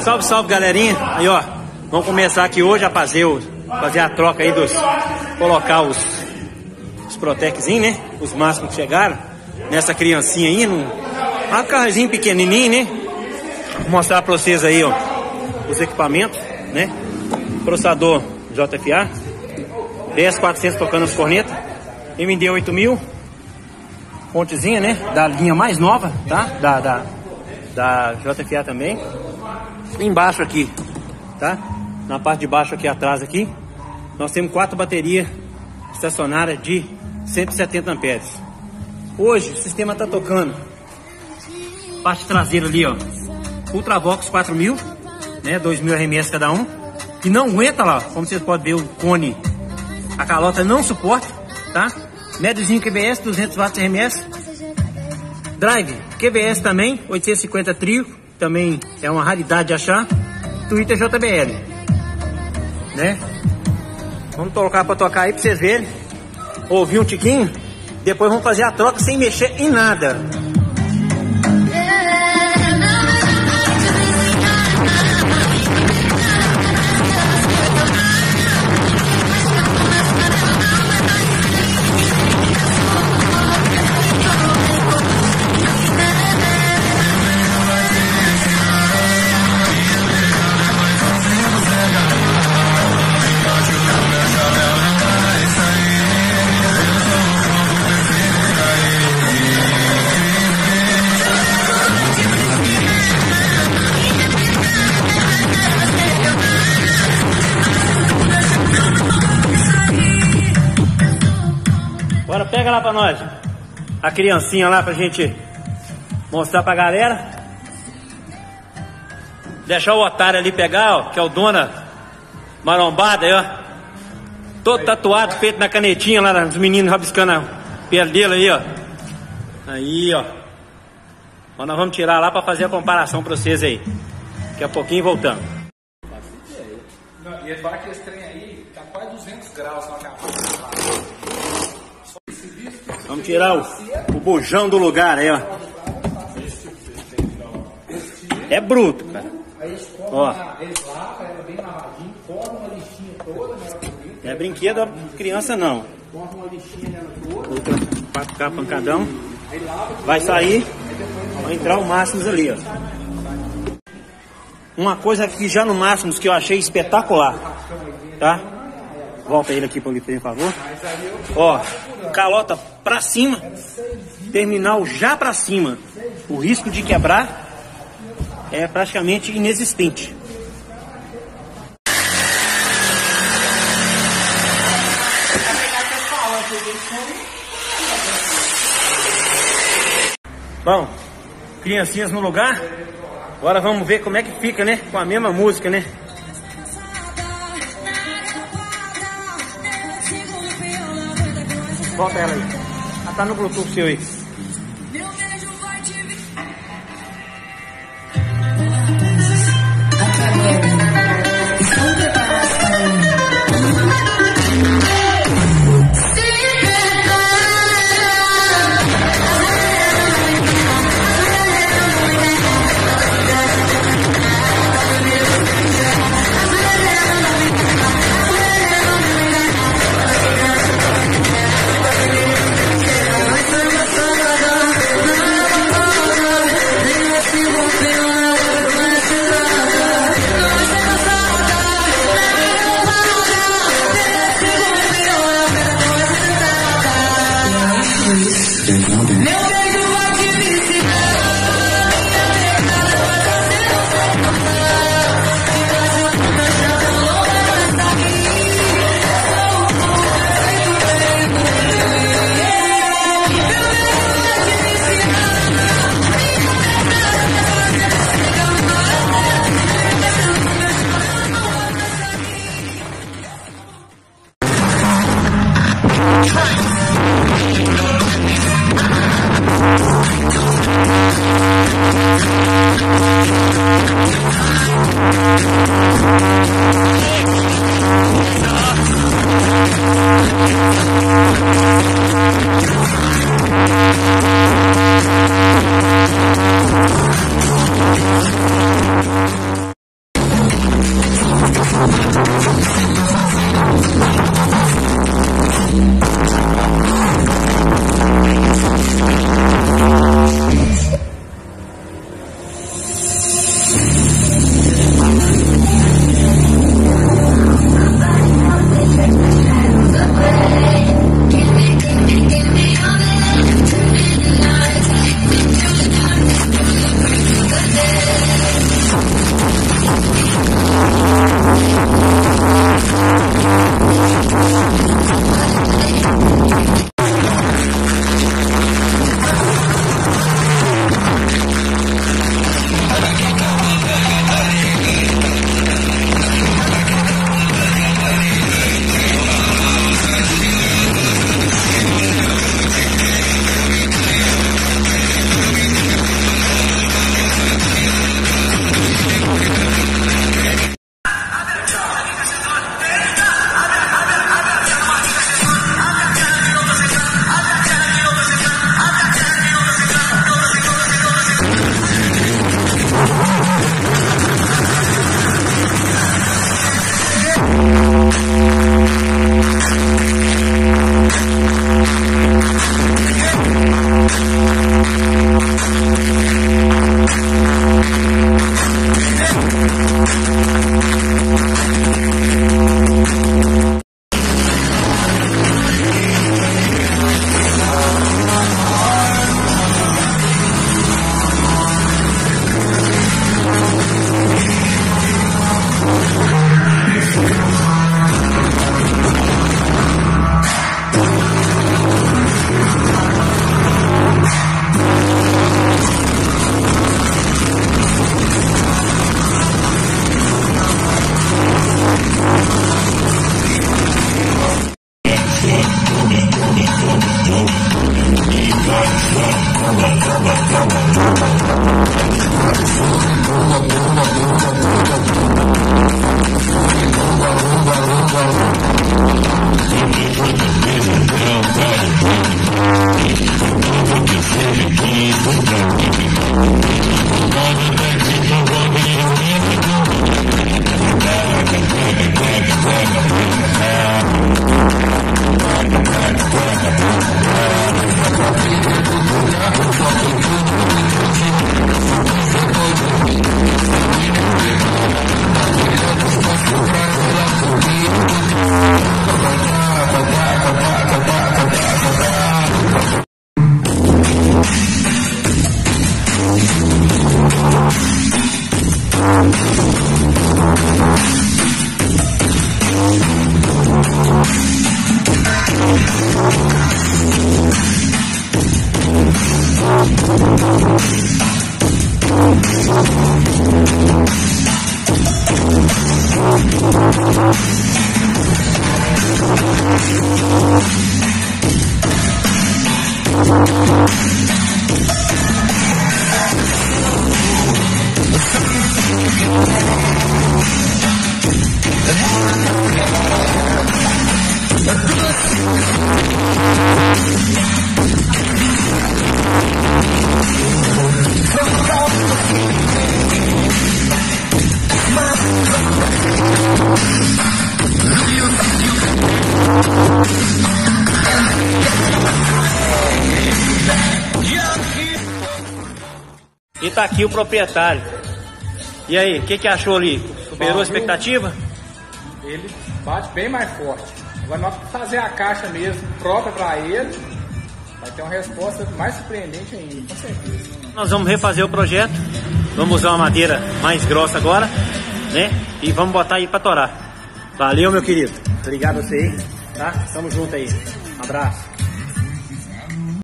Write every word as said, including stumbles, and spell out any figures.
Salve, salve, galerinha. Aí, ó, vamos começar aqui hoje a fazer, o, fazer a troca aí dos... Colocar os, os Proteczinhos, né? Os máximos que chegaram. Nessa criancinha aí, num um carrozinho pequenininho, né? Vou mostrar pra vocês aí, ó, os equipamentos, né? Processador J F A, D S quatrocentos tocando as cornetas, M D oito mil, fontezinha, né? Da linha mais nova, tá? Da, da, da J F A também. Embaixo aqui, tá? Na parte de baixo aqui atrás aqui, nós temos quatro baterias estacionárias de cento e setenta amperes. Hoje o sistema tá tocando parte traseira ali, ó, Ultravox quatro mil, né? dois mil R M S cada um. Que não aguenta lá, como vocês podem ver, o cone, a calota não suporta, tá? Médiozinho Q B S, duzentos watts R M S. Drive Q B S também, oitocentos e cinquenta trio, também é uma raridade de achar. Twitter J B L, né? Vamos colocar para tocar aí para vocês verem. Ouvir um tiquinho, depois vamos fazer a troca sem mexer em nada. Bora, pega lá pra nós a criancinha lá pra gente mostrar pra galera. Deixar o otário ali pegar, ó, que é o Dona Marombada aí, ó. Todo tatuado, feito na canetinha lá, os meninos rabiscando a pele dele aí, ó. Aí, ó. Então nós vamos tirar lá pra fazer a comparação pra vocês aí. Daqui a pouquinho voltamos. E repara que esse trem aí tá quase duzentos graus na cabeça. Vamos tirar o, o bujão do lugar aí, ó. É bruto, cara. Ó. Não é brinquedo da criança, não. Outra quatro K pancadão. Vai sair, vai entrar o Máximos ali, ó. Uma coisa aqui já no Máximos que eu achei espetacular, tá? Volta ele aqui para por favor. Ó, calota pra cima, terminal já pra cima. O risco de quebrar é praticamente inexistente. Bom, criancinhas no lugar. Agora vamos ver como é que fica, né? Com a mesma música, né? Volta ela aí. Ela tá no Bluetooth seu aí. tá aqui o proprietário. E aí, o que que achou ali? Superou a expectativa? Ele bate bem mais forte. Agora nós vamos fazer a caixa mesmo, própria para ele. Vai ter uma resposta mais surpreendente ainda, com certeza. Nós vamos refazer o projeto. Vamos usar uma madeira mais grossa agora, né? E vamos botar aí para torar. Valeu, meu querido. Obrigado a você aí, tá? Tamo junto aí. Um abraço.